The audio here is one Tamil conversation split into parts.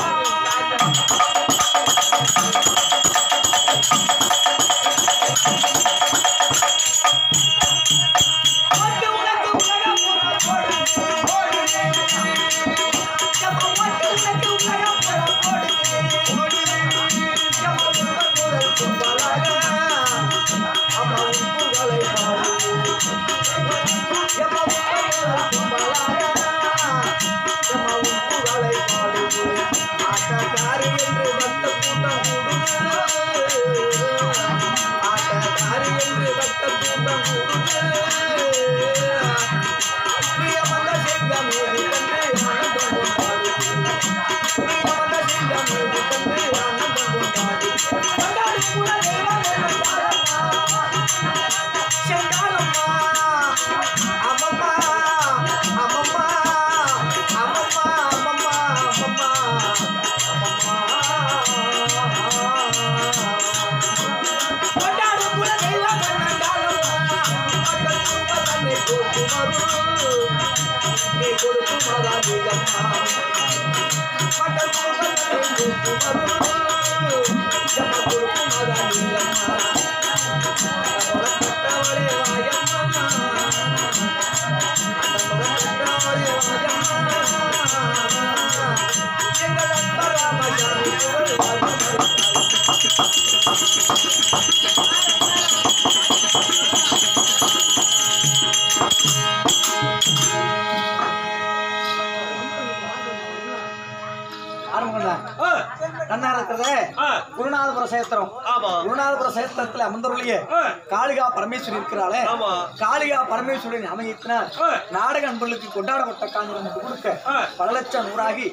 குருநாதபுர சேத்திரம். குருநாதபுர சேத்திரத்தில் அமர்ந்தருளிய காளிகா பரமேஸ்வரி இருக்கிறாளே, காளிகா பரமேஸ்வரின் அமையத்தினால் நாடக அன்பர்களுக்கு கொண்டாடப்பட்ட காஞ்சிரம் கொடுக்க பல லட்சம் நூறாகி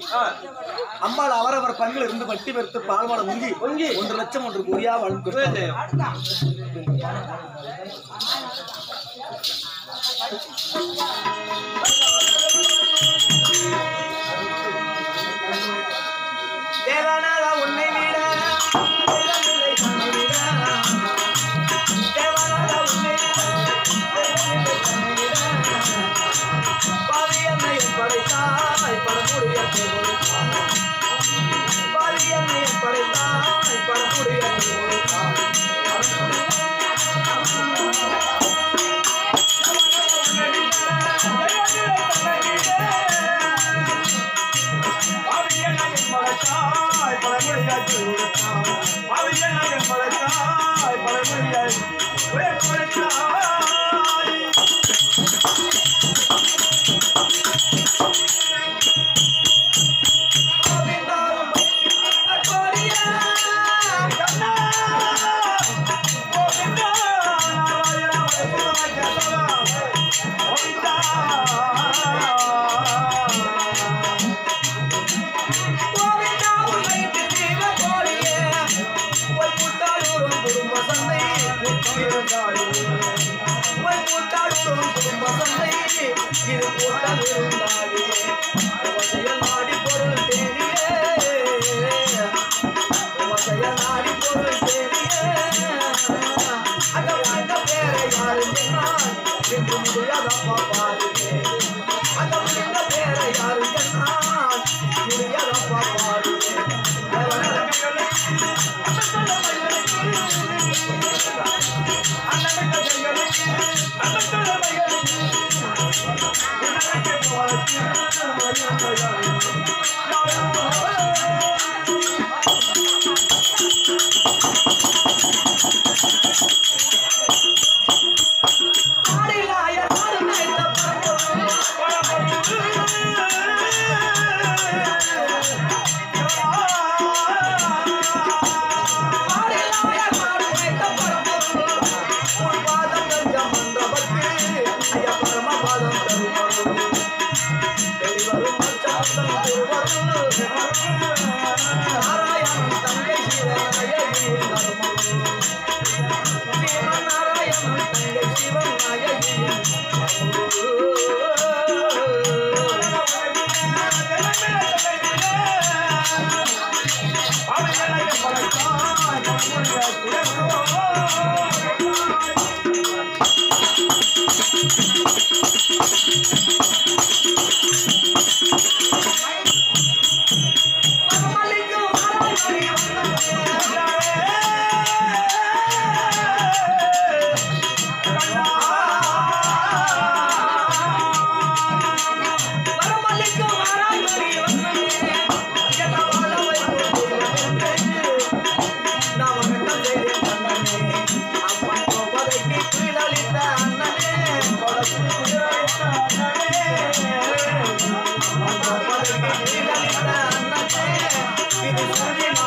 அம்மாள் அவரவர் பங்கில் இருந்து வட்டி பெருத்து பால்வாட முங்கி 1 லட்சம் 1 கோடியா வழங்கு. தேவனாதா உன்னை விட பாவியன்னை படைத்தாய் படமுடைய பாவியன்னை படைத்தாய் படமுடைய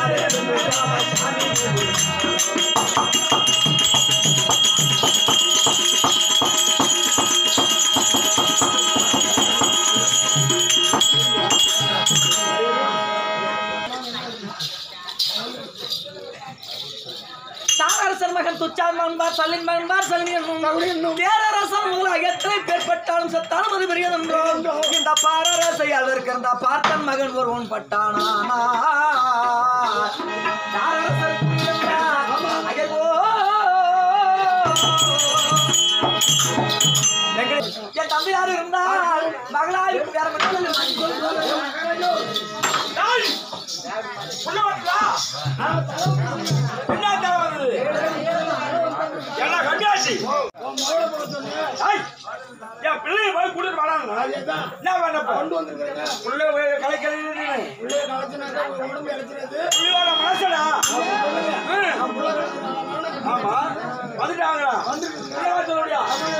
மகன் துச்சான் மகன்பார் சல்லின் மகன்பார் சல்லின் பேரரசன் மூலம் எத்தனை பேர்பட்டாலும் சத்தாலும் அது பெரியதென்றோ இந்த பாரரசையால் இருக்கிற பார்த்தன் மகன் ஒருவன் பட்டானா என் தம்பி யாரு இருந்தால் மகளாருக்கு வேற பிள்ளைய போய் கூட்டிட்டு வராங்க என்ன பண்ண கொண்டு வந்துருக்காங்க பிள்ளை மனசடா ஆமா வந்துட்டாங்களா சொல்லுடியா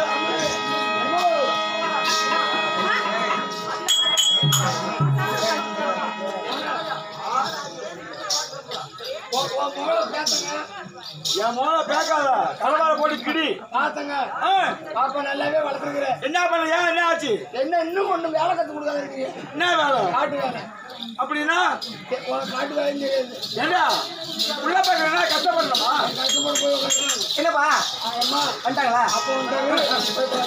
என் மோள பேக்காத கலவார போட்டு கிடி பாத்தங்க பாப்பா நல்லாவே வளர்த்துருக்கிறேன் என்ன பண்ண ஏன் என்ன ஆச்சு என்ன இன்னும் ஒண்ணு வேலை கத்து கொடுக்காத இருக்கீங்க என்ன வேலை காட்டு வேலை அப்படின்னா காட்டு வேலை ஏண்டா உள்ள பாக்குறா கஷ்டப்படணுமா கஷ்டப்பட போய் என்னப்பா அம்மா வந்துட்டாங்களா அப்போ வந்துட்டாங்க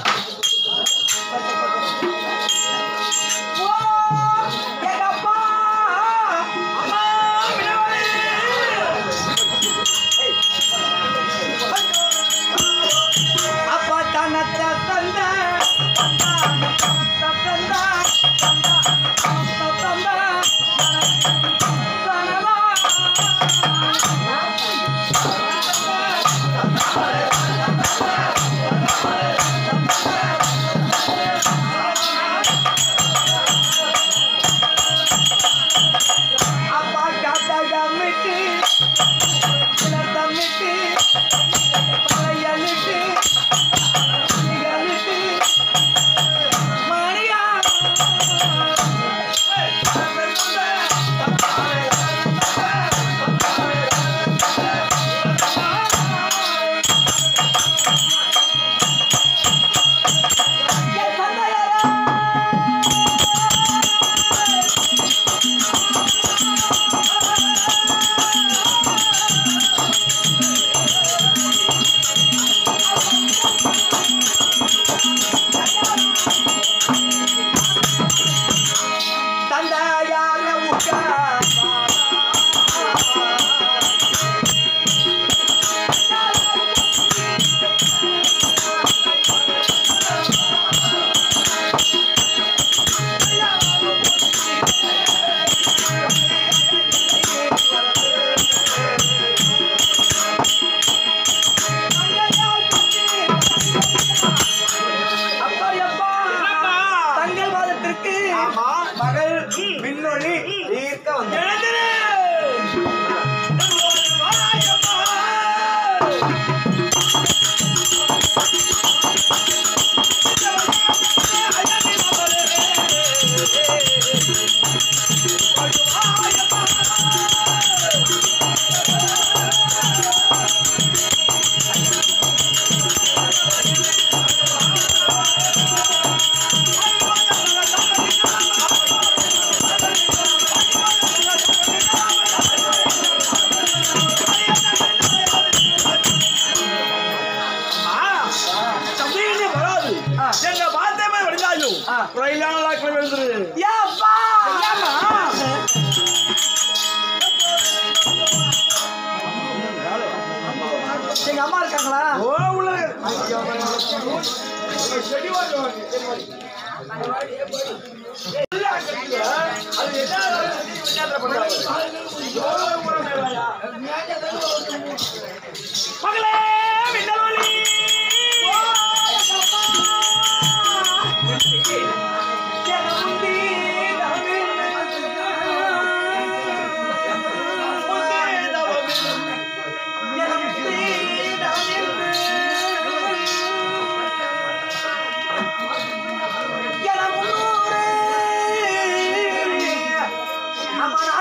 எங்க அம்மா இருக்காங்களா?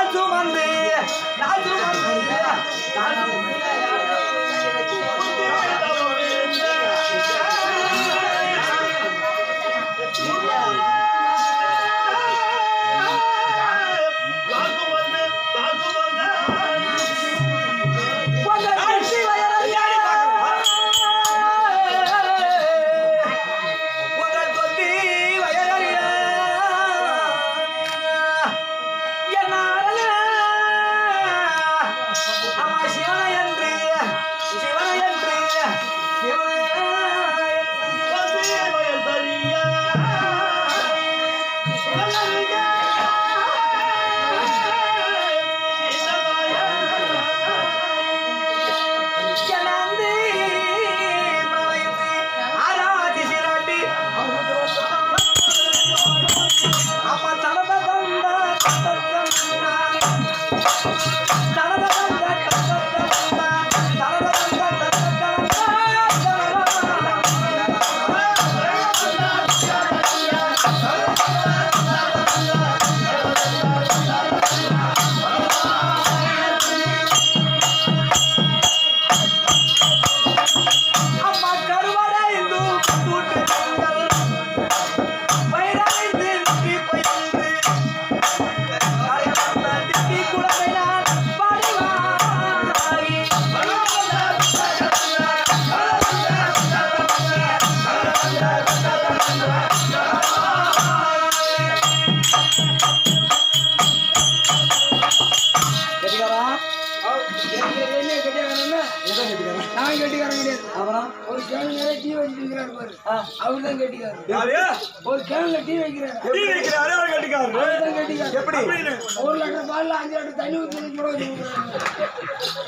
நான் கெட்டிக்காரன் கிடையாது. ஒரு கேன் நிறைய டீ வச்சிருக்கிறாரு பாரு, அவர் தான் கெட்டிக்காரர். ஒரு கேன்ல டீ வைக்கிறாரு, அவர் தான் கெட்டிக்காரர். எப்படி 1 லிட்டர் பால்ல 5 லிட்டர் தண்ணி ஊத்தி கூட வச்சிருக்காரு.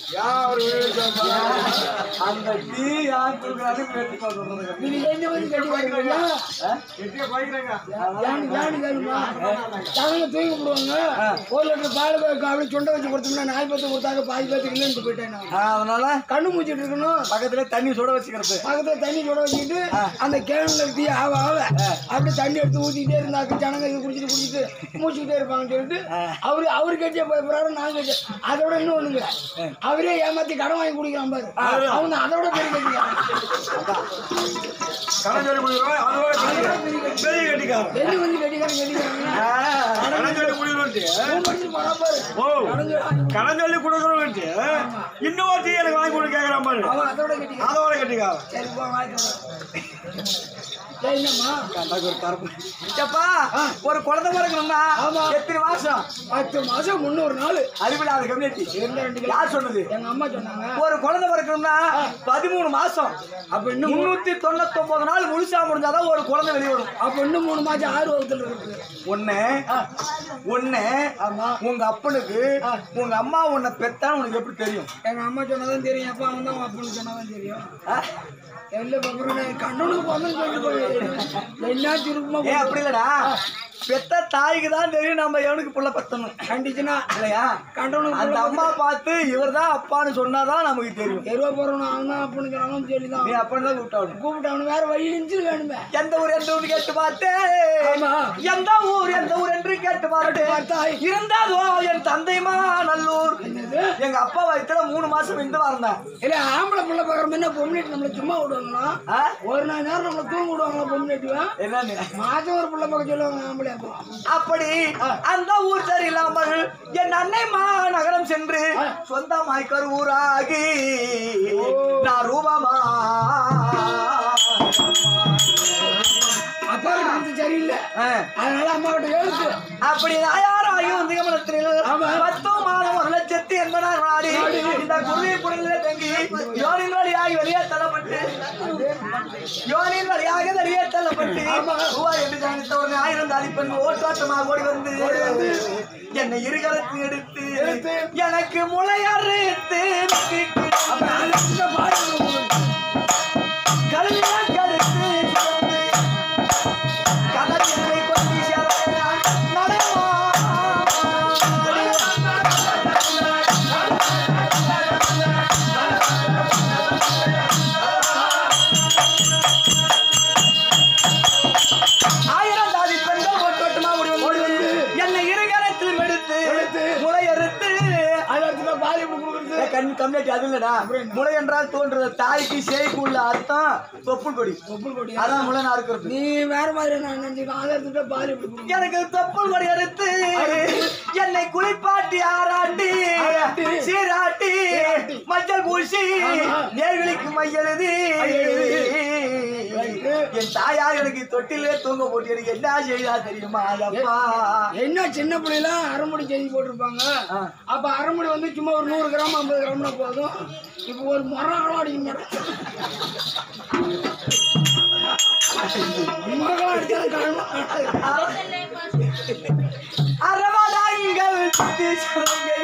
அந்த டீ யார் கொடுக்குறாரு பேசி சொல்றது. நீங்க என்ன வந்து கெட்டிக்காரங்க தங்க தூக்கி போடுவாங்க. 1 லிட்டர் பால் அப்படியே சுண்டை வச்சு கொடுத்தோம்னா 4 பேருக்கு கொடுத்தாங்க, 5 பேருக்கு இல்லைன்னு போயிட்டேன். அதனால கண்ணு மூச்சிட்டு இருக்கணும், பக்கத்துல தண்ணி சுட வச்சுக்கிறது. பக்கத்துல தண்ணி சுட வச்சுக்கிட்டு அந்த கேன்ல டீ ஆவ அப்படியே தண்ணி எடுத்து ஊத்திக்கிட்டே இருந்தாக்க ஜனங்க இது குடிச்சிட்டு மூச்சுக்கிட்டே இருப்பாங்கன்னு சொல்லிட்டு அவரு கட்டிய போறாரு. நான் கட்டிய அதோட இன்னும் ஒண்ணுங்க, அவரே ஏமாத்தி கடன் வாங்கி குடிக்கிறான் பாரு, அவங்க அதோட பெரிய கட்டிக்காரன். கடஞ்சொல்லி கொடுக்கணும் இன்னொரு டீ எனக்கு வாங்கி கொடுக்க கேட்கறான் பாரு, அதோட கட்டிக்காரன். ஒரு குழந்தை பிறக்கணும்னா எத்தனை மாசம்? 10 மாசம் 300 நாள். அறிவில்லாத கம்யூனிட்டி யார் சொன்னது? எங்க அம்மா சொன்னாங்க. ஒரு குழந்தை பிறக்கணும்னா 13 மாசம். அப்ப இன்னும் 399 நாள் முழுசா முடிஞ்சாதான் ஒரு குழந்தை வெளிவரும். அப்ப இன்னும் 3 மாசம் 6 வகுத்துல இருக்கு. ஒண்ணு உங்க அப்பனுக்கு உங்க அம்மா உன்னை பெத்தான்னு உனக்கு எப்படி தெரியும்? எங்க அம்மா சொன்னதான் தெரியும், அப்பா அவன் தான் அப்பன்னு சொன்னதான் தெரியும். கண்ணனுக்கு அப்படி இல்லடா, பெத்த தாய்க்கு தான் தெரியும் நம்ம எவனுக்கு புள்ள பத்தணும் கண்டிச்சுனா இல்லையா. கண்டவனுக்கு அந்த அம்மா பார்த்து இவர் தான் அப்பான்னு சொன்னாதான் நமக்கு தெரியும். தெருவா போறவன் அவன் தான் அப்படின்னு சொன்னாலும் சரிதான், நீ அப்படின்னு தான் கூப்பிட்டாவணும். வேற வழி இருந்துச்சு வேணுமே. எந்த ஊர் கேட்டு பார்த்தேன், எந்த ஊர் என்று கேட்டு பார்த்தேன். இருந்தாதோ என் தந்தைமா நல்லூர். எங்க அப்பா வயிற்றுல 3 மாசம் இருந்து வாழ்ந்தேன். இல்ல ஆம்பளை பிள்ளை பாக்குற என்ன பொம்மிட்டு நம்மள சும்மா விடுவாங்களா? ஒரு நாள் நேரம் நம்மள தூங்க விடுவாங்களா பொம்மிட்டுவா? என்னன்னு மாதம் ஒரு பிள்ளை பார்க்க சொல்லுவாங்க ஆம்பளை. அப்படி அந்த ஊர் சரியில்லாமல் என் அன்னை நகரம் சென்று சொந்தமாய் கருவூராகி நான் ரூபமா அப்பா சரியில்லை, அதனால அம்மா கிட்ட எழுத்து. அப்படி ஆயாராயும் திகமனத்தில் 10 மாதம் 1,80,000 நாடி இந்த குருவி புடலில் தங்கி யோனின் வழியாகி வெளியே தள்ளப்பட்டு ரூபாய் என்று ஜானித்த உடனே 1000 தாலி பெண் ஓட்டாட்டமாக ஓடி வந்து என்னை இருகலத்தில் எடுத்து எனக்கு முளையறுத்து கண் கம்யூனிட்டி அது இல்லடா. முளை என்றால் தோன்றது தாய்க்கு சேய்க்கு உள்ள அர்த்தம் தொப்புள் கொடி. அதான் முளை அறுக்கிறது. நீ வேற மாதிரி நான் நினைச்சுக்கலாம். அதை எடுத்துட்டு பாரு. எனக்கு தொப்புள் கொடி அறுத்து என்னை குளிப்பாட்டி ஆராட்டி சீராட்டி மஞ்சள் பூசி நேர்விழிக்கு மையெழுதி என் தாயார் எனக்கு தொட்டிலே தூங்க போட்டு எனக்கு என்ன செய்தா தெரியுமா? அப்பா என்ன சின்ன பிள்ளைல அரைமுடி செஞ்சு போட்டிருப்பாங்க. அப்ப அரைமுடி வந்து சும்மா ஒரு 100 கிராம் 50 கிராம்னா போதும். இப்ப ஒரு மரங்களும் அடிக்க மாட்டேன். மரங்களும் அடிச்சாலும் அரவதாங்கள் சுத்தி சரங்கள்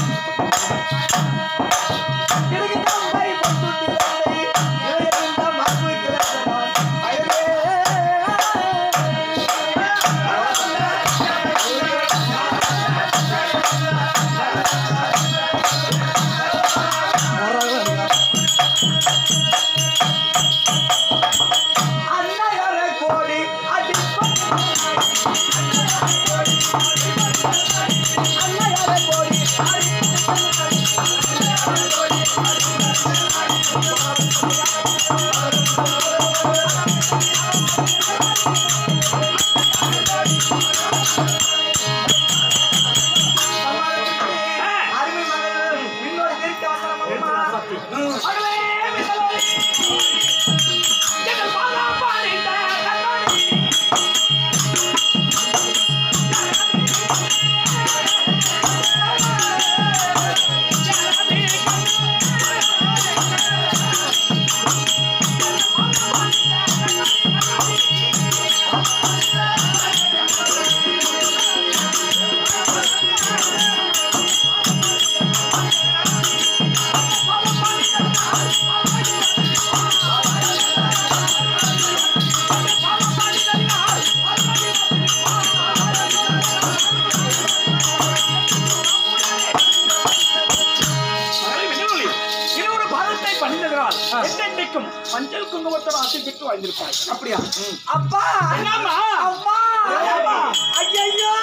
மஞ்சள் குங்குமத்தோட ஆசை பெற்று வாழ்ந்திருப்பாய். அப்படியா? அப்பா என்னம்மா? அம்மா ஐயோ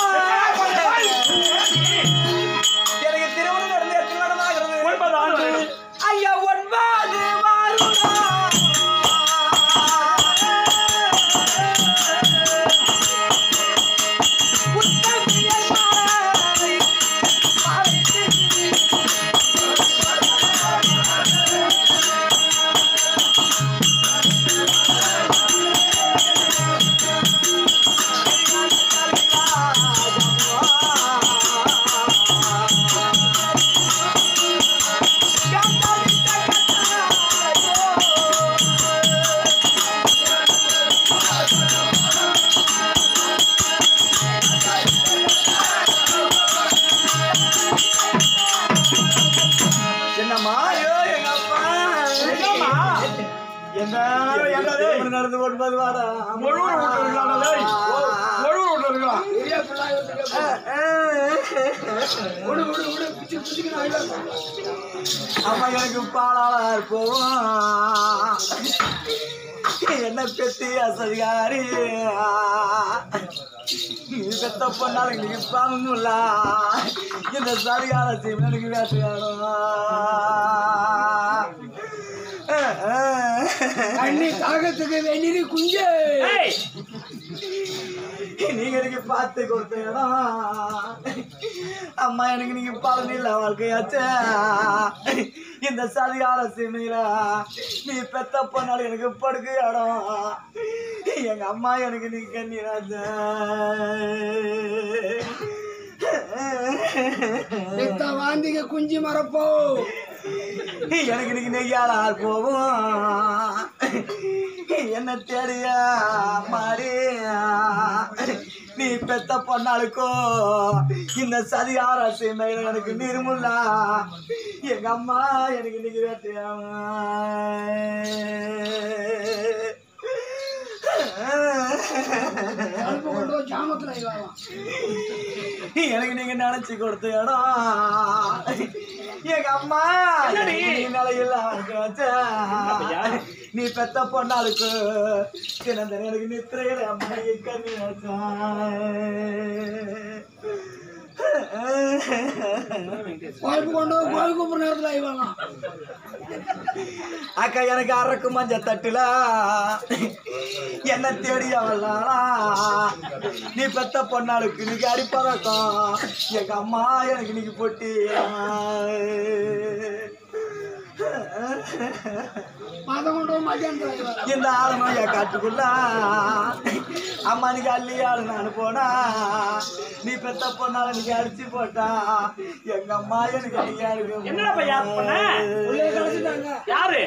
எனக்கு திருமணம் நடந்து எத்தனை வருடமாகிறது? 9 ஆண்டு. ஐயா 9 வருடம். நடந்து 9 வாரம் அம்மா எனக்கு பாலாளர் போவோம் என்ன பெத்தி அசதிகாரி நீ பெத்த பொண்ணாலும் நீ பாங்கல இந்த சரிகால எனக்கு வேட்டையாடும் அண்ணி தாகத்துக்கு வெந்நீர் குஞ்சு நீங்க எனக்கு பார்த்து கொடுத்த இடம் அம்மா எனக்கு நீங்க பழனில வாழ்க்கையாச்ச இந்த சரிகால சீமையில நீ பெத்த பொண்ணாலும் எனக்கு படுக்க இடம் எங்க அம்மா எனக்கு நீ கண்ணீராச்ச வாந்திக குஞ்சு மரப்போ எனக்கு இன்னைக்கு நெய்யாளா போவோம் என்ன தேடியா மாறி நீ பெத்த பொண்ணாளுக்கோ இந்த சதிகார சீமையில எனக்கு நிர்முல்லா எங்க அம்மா எனக்கு இன்னைக்கு வேட்டையா எனக்கு நீங்க நினைச்சு கொடுத்த இடம் எங்க அம்மா நிலையில நீ பெத்த பொண்ணாளுக்கு தினந்தன எனக்கு நித்திரையில அம்மா கண்ணி கோயிலுக்கு கொண்டு போய் கோயில் கூப்பிடுற நேரத்துல ஆயிவாங்க. அக்கா எனக்கு அரக்கு மஞ்ச தட்டுல என்ன தேடி அவளாளா நீ பெத்த பொண்ணாளுக்கு இன்னைக்கு அடிப்பதக்கம் எங்க அம்மா எனக்கு இன்னைக்கு போட்டி இந்த ஆளுமையா காட்டுக்குள்ள அம்மா நீங்க அள்ளி ஆளு நான் போனா நீ பெத்த பொண்ணால நீங்க அடிச்சு போட்டா எங்க அம்மா எனக்கு நீங்க யாரு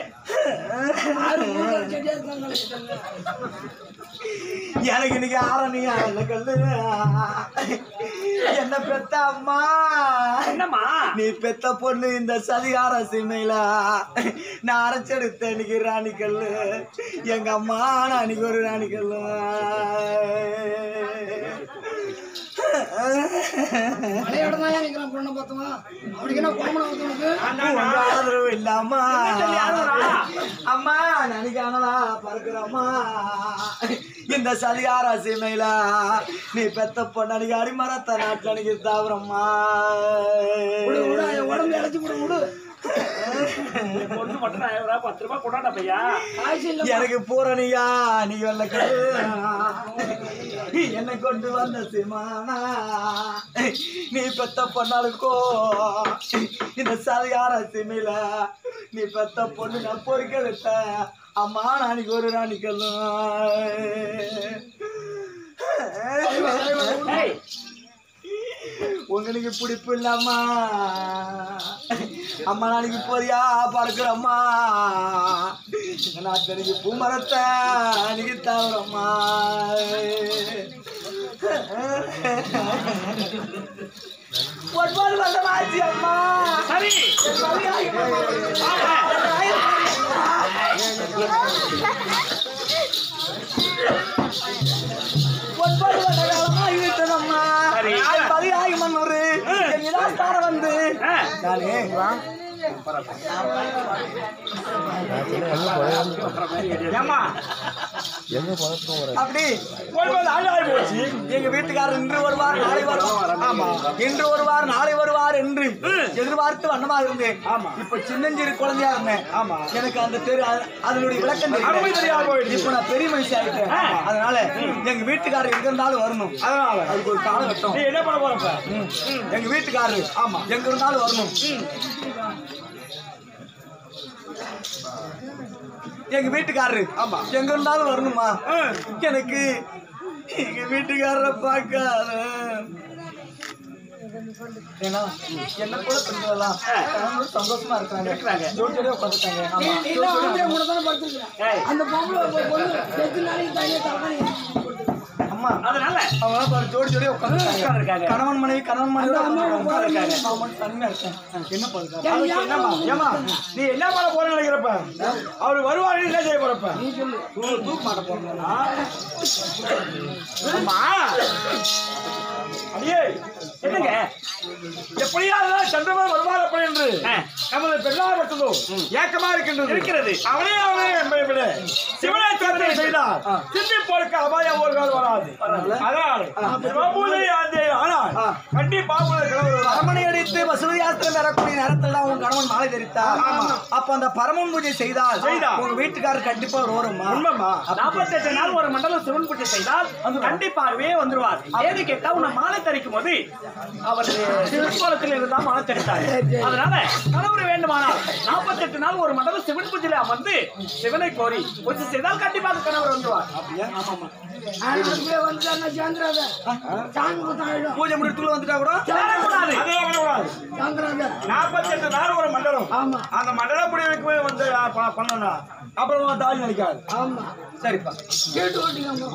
எனக்கு இன்னைக்கு ஆரணியா கல்லு என்ன பெத்த அம்மா என்னம்மா நீ பெத்த பொண்ணு இந்த சதிகார சீமையில நான் அரைச்செடுத்த இன்னைக்கு ராணிக்கல்லு எங்க அம்மா நான் அன்னைக்கு ஒரு ராணிக்கல்லு ஆதரவு இல்லாமா அம்மா நினைக்கானடா பறக்குறம்மா இந்த சதிகார சீமையில நீ பெத்த பொண்ணு அன்னைக்கு அடிமரத்த நாட்டில் அன்னைக்கு தாவரம்மா உடம்பு இழைச்சி கூட விடு. பொண்ணு மட்டும் 10 ரூபாய் கொண்டாட பையா. எனக்கு பூரணியா நீ வெள்ள என்னை கொண்டு வந்த சிமானா நீ பெத்த பொண்ணாளுக்கோ இந்த சதிகார சிமையில நீ பெத்த பொண்ணு நான் பொறிக்க விட்ட அம்மா நாளைக்கு ஒரு ராணிக்கல்லும் உங்களுக்கு பிடிப்பு இல்லாமா அம்மா நாளைக்கு போறியா பார்க்கிறம்மா நான் தெரிஞ்சு பூமரத்தை அன்னைக்கு தவறம்மா ஒன்பது வருஷம் ஆச்சு அம்மா சரி ஒன்பது வருஷ காலமா இருந்ததம்மா பதினாகி மன்னூர் நிலாஸ்தார வந்து நானே அப்படி எங்க வீட்டுக்காரர் இன்று வருவார் நாளை வருவார் இன்று வருவார் நாளை வருவார் என்று எதிர்பார்த்து வண்ணமா இருந்தேன் இப்ப சின்னஞ்சிறு குழந்தையா இருந்தேன் எனக்கு அந்த அதனுடைய விளக்கம் தெரியாது இப்ப நான் பெரிய மனுஷி ஆயிட்டேன் அதனால எங்க வீட்டுக்காரர் எங்க இருந்தாலும் வரணும் அதனால அதுக்கு ஒரு காலகட்டம் என்ன பண்ண போறப்ப எங்க வீட்டுக்காரரு எங்க இருந்தாலும் வரணும் எங்க வீட்டுக்காரரு எங்க இருந்தாலும் வரணுமா எனக்கு எங்க வீட்டுக்காரரை பார்க்காத ஏன்னா என்ன கூட பெண்களெல்லாம் சந்தோஷமா இருக்காங்க ஜோடியோட உட்காந்துட்டாங்க அந்த அம்மா அதனால அவங்க ஜோடி ஜோடியா உட்காந்துருக்காங்க கணவன் மனைவி தனியா இருக்கேன் என்ன பண்ணுறேன் ஏமா நீ என்ன பண்ண போற நினைக்கிறப்ப அவரு வருவாரு என்ன செய்ய போறப்ப நீ சொல்லு தூக்க மாட்ட போறீங்களா அடியே என்னங்க எப்படியாவது சந்திரபாபு வருவார் அப்படி என்று நமது பெண்ணார் மட்டும் ஏக்கமா இருக்கிறது அவனே என்பதை விட சிவனை தோற்றை செய்தார் சிந்திப்போருக்கு அபாயம் ஒரு கால் வராது ஆனால் கண்டிப்பா அரமனை அடித்து வசூதி யாத்திரை வரக்கூடிய நேரத்தில் உங்க கணவன் மாலை தெரித்தார் அப்ப அந்த பரமன் பூஜை செய்தால் உங்க வீட்டுக்காரர் கண்டிப்பா வருமா உண்மைமா 48 நாள் ஒரு மண்டலம் சிவன் பூஜை செய்தால் கண்டிப்பாகவே வந்துருவார் ஏன்னு கேட்டா உன்னை மாலை தரிக்கும் போது அவர் திருக்கோலத்தில் இருந்தா மாலை தரித்தார் அதனால கணவர் வேண்டுமானால் 48 நாள் ஒரு மண்டலம் சிவன் பூஜையில அமர்ந்து சிவனை கோரி பூஜை செய்தால் கண்டிப்பாக கணவர் வந்துருவார் பூஜை முடித்துள்ள வந்துட்டா கூட 48 நாள் ஒரு மண்டலம் அந்த மண்டலப்படி வைக்கவே வந்து பண்ணணும் அப்புறம் தாலி நினைக்காது சரிப்பா கேட்டு ஓட்டிங்க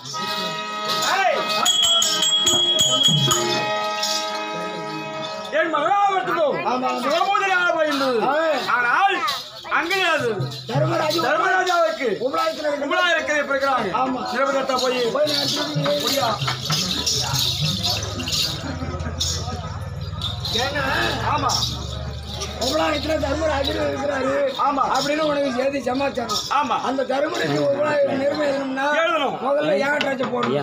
என் மகாவத்துக்கும் சிவபூஜையாக போயிருந்தது ஆனால் அங்கே தர்மராஜாவுக்கு கும்பலா இருக்கிறது இப்ப இருக்கிறாங்க சிவபூஜை போய் முடியா ஆமா உபலாயத்துல தர்மராஜர் இருக்கிறாரு. ஆமா. அப்படின்னு உனக்கு செய்தி சமாச்சாரம். ஆமா. அந்த தர்மருக்கு உபலாய நிர்ணயம் எழுதணும்னா முதல்ல ஏன் அட்ரஸ் போடணும்.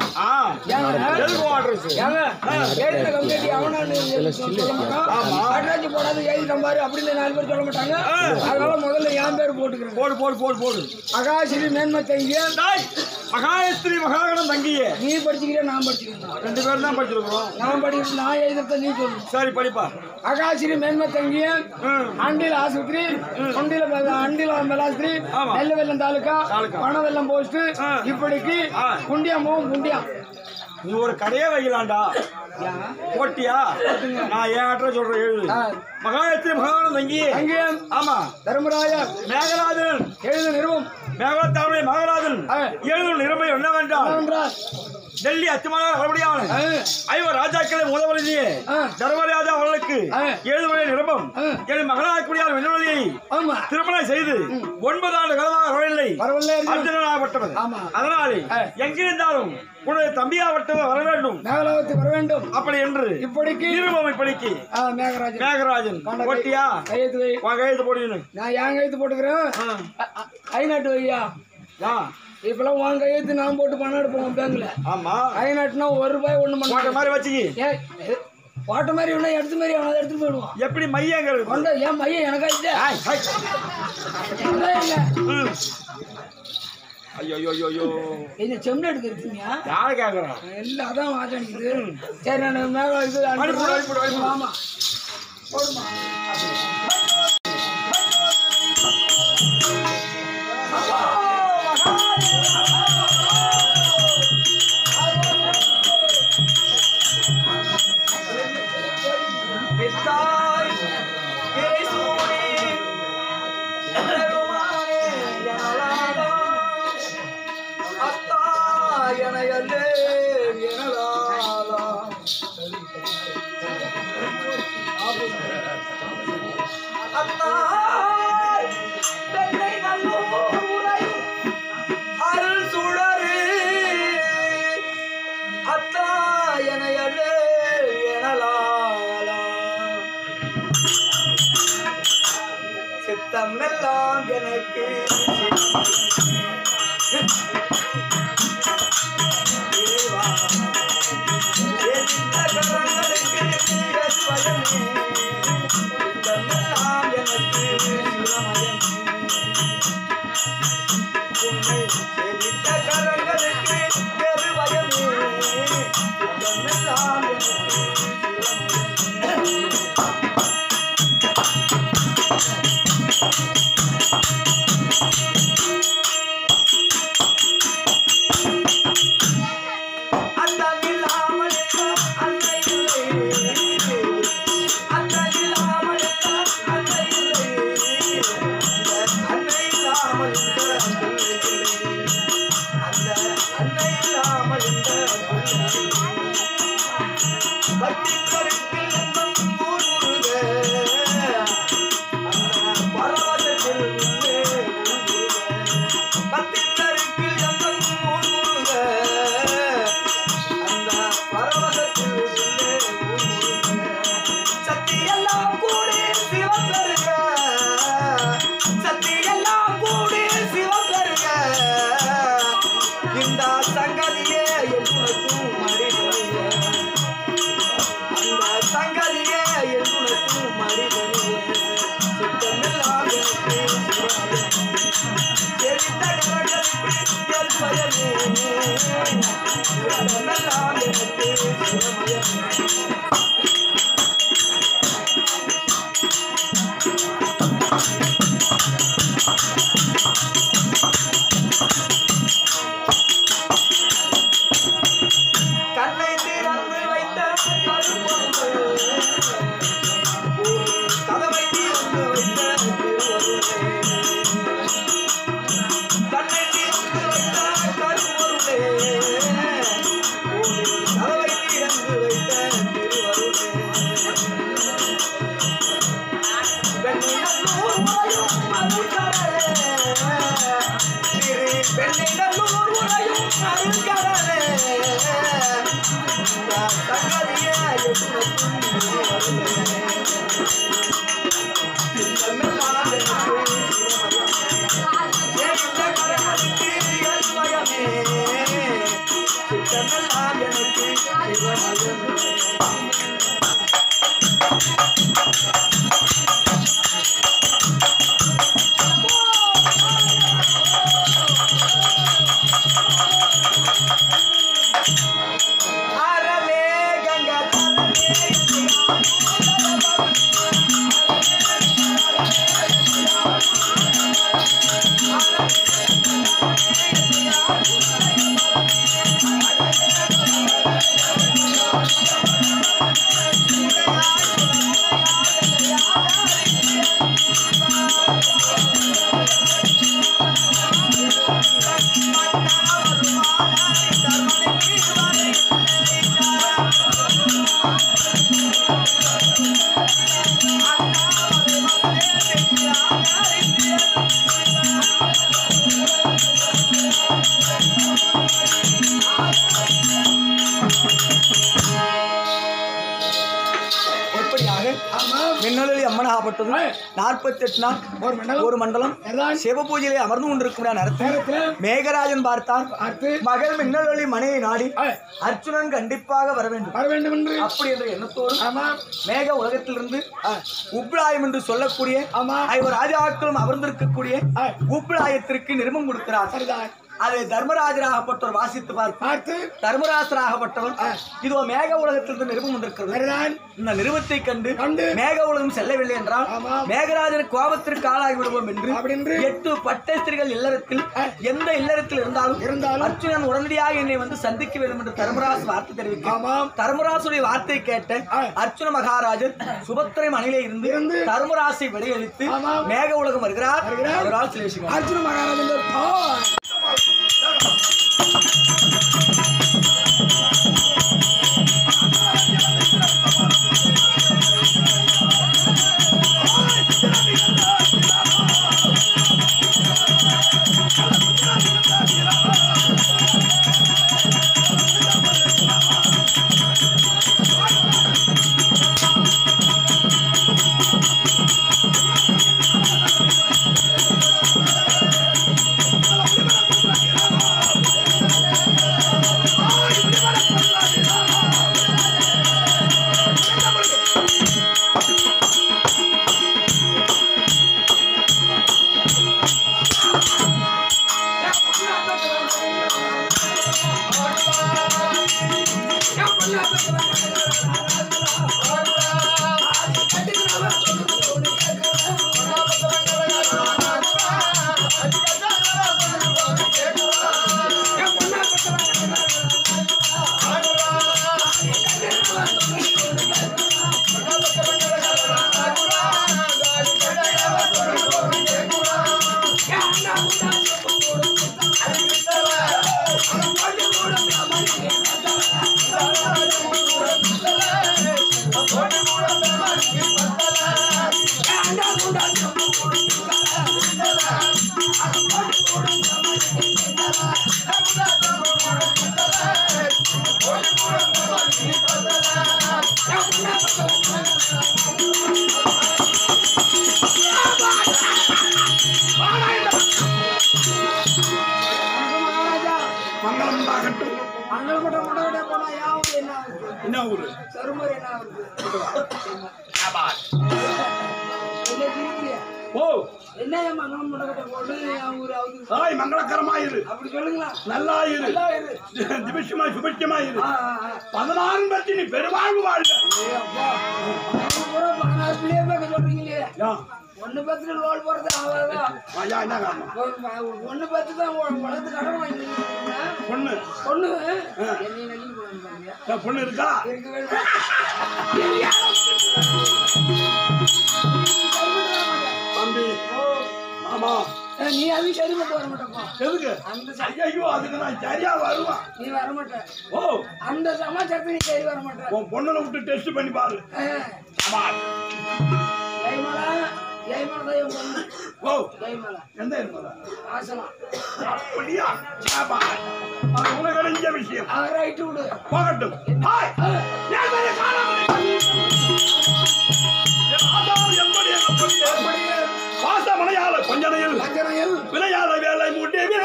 எழுதின கம்யூனிட்டி அவனான்னு சொல்ல மாட்டான். அட்ரஸ் போடாது எழுதின பாரு அப்படின்னு 4 பேர் சொல்ல மாட்டாங்க. அதனால முதல்ல என் பேர் போட்டுக்கிறேன். போடு போடு போடு போடு. மகாஸ்ரீ மேன்மை தங்கிய மகாஸ்ரீ மகாகணம் தங்கிய. நீ படிச்சுக்கிறேன், நான் படிச்சுக்கிறேன். 2 பேரும் தான் படிச்சிருக்கிறோம். நான் படிக்கிறேன், நான் எழுதுறத நீ சொல்லு. சரி படிப்பா. மகாஸ்ரீ மேன்மை தங்கிய அண்டில ஆஸ்பத்திரி, அண்டில மெலாஸ்திரி, நெல்லவெல்லம் தாலுக்கா, பணவெல்லம் போஸ்ட், இப்படிக்கு குண்டியாமும் குண்டியா. நீ ஒரு கடையே வைக்கலாம்டா. போட்டியா? நான் ஏன் அட்ரஸ் சொல்றேன் எழுது. மகாயத்ரி மகாகணம் தங்கி. ஆமா. தர்மராய மேகராஜன் எழுது நிறுவம். மேகத்தாவுடைய மகாராஜன் எழுதும் நிலைமை என்னவென்றால் டெல்லி அச்சுமான மறுபடியான 5 ராஜாக்களை முதவழியே தர்மராஜா அவர்களுக்கு 7 மணி நிரம்பம் 7 மகளாகக்கூடிய வெள்ளவழியை திருமணம் செய்து 9 ஆண்டு காலமாக வரவில்லை. அர்ஜுனனாகப்பட்டவர். அதனாலே எங்கிருந்தாலும் உன்னுடைய தம்பியாகப்பட்டவர் வர வேண்டும், மேகலாவத்துக்கு வர வேண்டும். அப்படி என்று இப்படிக்கு நிருபம் இப்படிக்கு மேகராஜன் போட்டியா? கையெழுத்து போடுங்க. நான் ஏன் கையெழுத்து போட்டுக்கிறேன். ஐநாட்டு வையா இப்பெல்லாம் உன் கையெழுத்து நான் போட்டு பணம் எடுப்போம் பேங்க்ல. ஆமா. ஐநாட்டுனா ₹1 ஒண்ணு போட்ட மாதிரி வச்சுக்கி. போட்ட மாதிரி ஒண்ணு எடுத்து மாதிரி அவனை எடுத்துட்டு போயிடுவான். எப்படி மையங்கிறது ஏன் மையம் எனக்கா இல்ல. ஐயோ என்ன செம்ல எடுக்கிறீங்க? யாரை கேக்குறான்? இல்ல அதான் வாசனிக்குது. சரி நான் மேல இது ஆமா போடுமா. சித்தமெல்லாம் எனக்கு மின்னொளி அம்மனாகப்பட்டது 48 நாள் ஒரு மண்டலம் சிவ பூஜையிலே அமர்ந்து கொண்டிருக்கிற நேரத்தில் மேகராஜன் பார்த்தார். மகள் மின்னொளி மனையை நாடி அர்ச்சுனன் கண்டிப்பாக வர வேண்டும் என்று அப்படி என்ற எண்ணத்தோடு மேக உலகத்திலிருந்து உப்ராயம் என்று சொல்லக்கூடிய ஐவர் ராஜாக்களும் அமர்ந்திருக்கக்கூடிய உப்ராயத்திற்கு நிருபம் கொடுக்கிறார். அதை தர்மராஜராகப்பட்டவர் வாசித்து பார்த்து தர்மராசராகப்பட்டவர் இதோ மேக உலகத்திலிருந்து நிருபம் வந்திருக்கிறது. இந்த நிருபத்தை கண்டு மேக உலகம் செல்லவில்லை என்றால் மேகராஜன் கோபத்திற்கு ஆளாகி விடுவோம் என்று 8 பட்டஸ்திரிகள் இல்லறத்தில் எந்த இல்லறத்தில் இருந்தாலும் அர்ச்சுனன் உடனடியாக என்னை வந்து சந்திக்க வேண்டும் என்று தர்மராசு வார்த்தை தெரிவிக்கிறார். தர்மராசுடைய வார்த்தை கேட்ட அர்ச்சுன மகாராஜர் சுபத்திரை மனையிலே இருந்து தர்மராசை விடையளித்து மேக உலகம் வருகிறார். அவரால் சில விஷயம் அர்ச்சுன மகாராஜன் என்ன ஊரு ஓ என்ன மங்களம் மண்டபத்தை போட்டு மங்களகரமாயிரு அப்படி சொல்லுங்களா நல்லா இரு திபிஷமா சுபிஷமா இரு 16 பத்தி நீ பெருவாழ்வு வாழ்க 16 பிள்ளைய சொல்றீங்களே ஒன்னு பத்து லோல் போறது ஆவாதான் என்ன காரணம் ஒன்னு பத்து தான் வளர்த்து கடன் வாங்கி பொண்ணு பொண்ணு பொண்ணு இருக்கா தம்பி ஆமா நீ அது சரி மட்டும் வர மாட்டப்பா எதுக்கு ஐயோ அதுக்கு நான் சரியா வருவான் நீ வர மாட்டேன் ஓ அந்த சமாச்சாரத்தை நீ சரி வர மாட்டேன் உன் பொண்ணனை விட்டு டெஸ்ட் பண்ணி பாரு ஓ எந்த இருப்பதா அப்படியா அது உனக்கு தெரிஞ்ச விஷயம் போகட்டும் பாசமலையால கொஞ்சனையில் விளையாட வேலை மூட்டே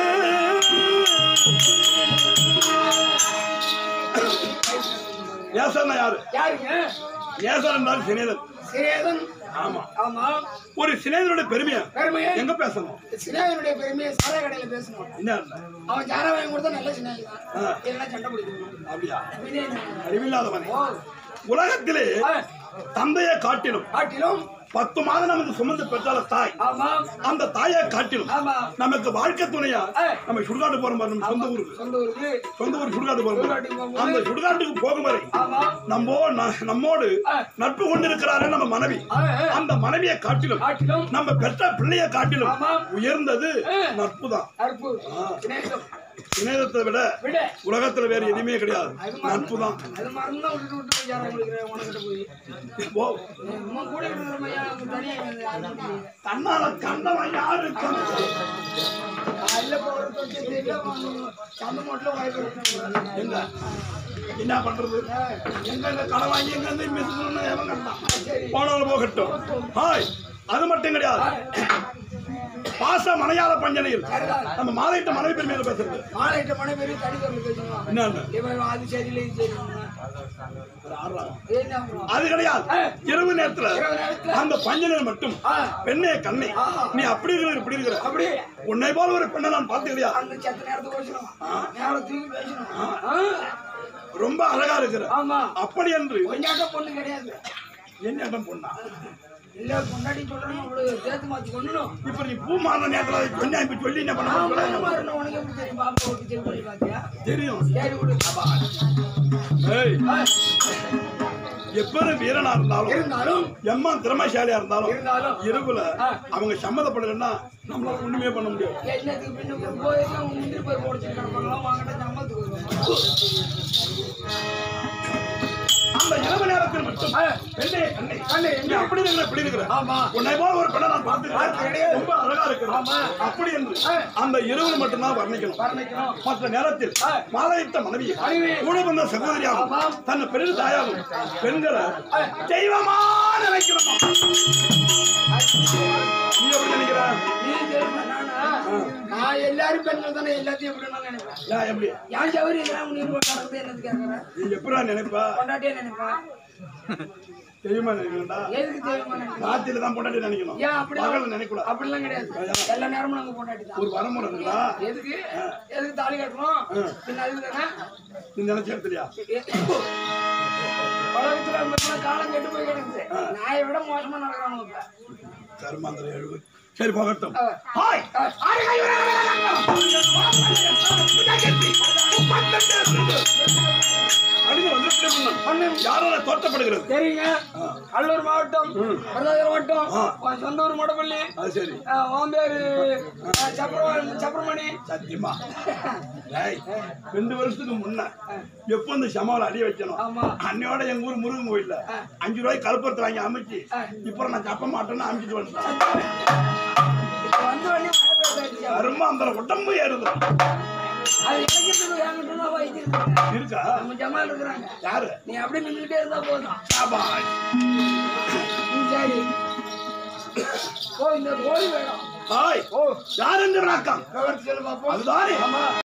ஏசன் யாரு ஏசன் தான் சினேதன் ஆமா ஆமா ஒரு சினேதனுடைய பெருமையா எங்க பேசணும் சினேதனுடைய பெருமையை சாராய கடையில பேசணும் என்ன அவன் சாராய வாங்கி கொடுத்தா நல்ல சினேதன் இல்லைன்னா சண்டை பிடிக்கணும் அப்படியா அறிவில்லாதவனே உலகத்திலே தந்தையை காட்டிலும் 10 மாதம் நமக்கு சுமந்து பெற்றால தாய் அந்த தாயை காட்டிலும் நமக்கு வாழ்க்கை துணையா நம்ம சுடுகாட்டு போறோம் பாரு சொந்த ஊர் சுடுகாட்டு போறோம் அந்த சுடுகாட்டுக்கு போகும் வரை நம்மோடு நட்பு கொண்டிருக்கிறாரு நம்ம மனைவி அந்த மனைவியை காட்டிலும் நம்ம பெற்ற பிள்ளைய காட்டிலும் உயர்ந்தது நட்பு தான் சிநேகத்தை விட உலகத்துல வேற எதுவுமே கிடையாது நட்பு தான் தன்னால கண்டவன் யாரு என்ன பண்றது எங்க கடன் வாங்கி எங்க இருந்து மிஸ் எவன் கட்டான் போனாலும் போகட்டும் ஹாய் அது மட்டும் கிடையாது பாச மனையாத பஞ்சனையில் நம்ம மாலையிட்ட மனைவி பெருமையில பேசுறது மாலையிட்ட மனைவி பெரிய தடிக்கொண்டு பேசுவான் என்ன இவன் அது சரியில்லை இது சரியில்லை அது கிடையாது இரவு நேரத்துல அந்த பஞ்சனையில் மட்டும் பெண்ணே கண்ணை நீ அப்படி இருக்கிற இப்படி இருக்கிற அப்படி உன்னை போல ஒரு பெண்ணை நான் பார்த்து கிடையாது அந்த செத்த நேரத்துக்கு பேசணும் நேரத்துக்கு பேசணும் ரொம்ப அழகா இருக்கிற ஆமா அப்படி என்று கொஞ்சாட்டம் பொண்ணு கிடையாது என்ன இடம் பொண்ணா இல்ல கொண்டாடி சொல்லணும் அவ்வளவு சேர்த்து மாத்தி கொள்ளணும் இப்ப நீ பூ மாறின நேரத்துல சொன்னா இப்ப சொல்லி என்ன பண்ண உனக்கு எப்படி தெரியும் பாப்பா ஓட்டு செக் பண்ணி பாத்தியா தெரியும் சரி விடு ஏய் எப்ப வீரனா இருந்தாலும் எம்மா திறமைசாலியா இருந்தாலும் இரவுல அவங்க சம்மதப்படலன்னா நம்மளால ஒண்ணுமே பண்ண முடியாது என்னத்துக்கு பின்ன போய் முந்திரி போய் போடிச்சு கிடப்பாங்களா வாங்கிட்ட சம்மத்துக்கு அந்த இரவு நேரத்தில் மட்டும் பெண்ணே கண்ணை கண்ணை எங்க அப்படி இருக்கிற இப்படி இருக்கிற உன்னை போல ஒரு பெண்ணை நான் பார்த்துக்கிறேன் ரொம்ப அழகா இருக்கிறேன் அப்படி என்று அந்த இரவு மட்டும்தான் வர்ணிக்கணும் மற்ற நேரத்தில் மாலையிட்ட மனைவியை கூட வந்த சகோதரியாகும் தன்னை பெரிய தாயாகும் பெண்களை தெய்வமா நினைக்கிறோம் நீ எப்படி நினைக்கிற நான் எல்லாரும் பெண்கள் தானே எல்லாத்தையும் எப்படி நான் நினைப்பேன் எப்படி ஏன் சௌரி நடந்து என்னது கேட்கறேன் நீ எப்படா நினைப்பா கொண்டாட்டியே நினைப்பேன் தெய்வமா நினைக்கணும்டா எதுக்கு தெரியுமா நினைப்பேன் ராத்திரில தான் பொண்டாட்டி நினைக்கணும் ஏன் அப்படி பகல்ல நினைக்கூடாது அப்படிலாம் கிடையாது எல்லா நேரமும் நாங்க கொண்டாட்டி தான் ஒரு வரமுறை இருக்குதா எதுக்கு தாலி கட்டுறோம் பின்ன அதுக்கு தானே நீ நினைச்சு எடுத்துறியா உலகத்துல காலம் கெட்டு போய் கிடக்குது நாயை விட மோசமா நடக்கிறாங்க கர்மாந்திர எழுவு சரி போகட்டும் தோட்டப்படுகிறது சரிங்க கடலூர் மாவட்டம் விருதுநகர் மாவட்டம் சொந்த ஊர் மடப்பள்ளி அது சரி உன் பேரு சப்பரமணி சத்தியமா 2 வருஷத்துக்கு முன்ன எப்போ இந்த சமாளம் அடி வைக்கணும் அன்னையோட எங்க ஊர் முருகன் கோயில்ல 5 ரூபாய்க்கு கருப்பத்தை வாங்கி அமைச்சு இப்போ நான் சப்ப மாட்டேன்னு அமைச்சிட்டு வந்துட்டேன் கருமா அந்த உடம்பு ஏறுது இருக்கா ஜமால் இருக்கிறாங்க யாரு நீ அப்படியே நின்றுட்டே இருந்தா போதும் சரி இந்த கோழி வேணும் யார் என்று வணக்கம் அதுதானே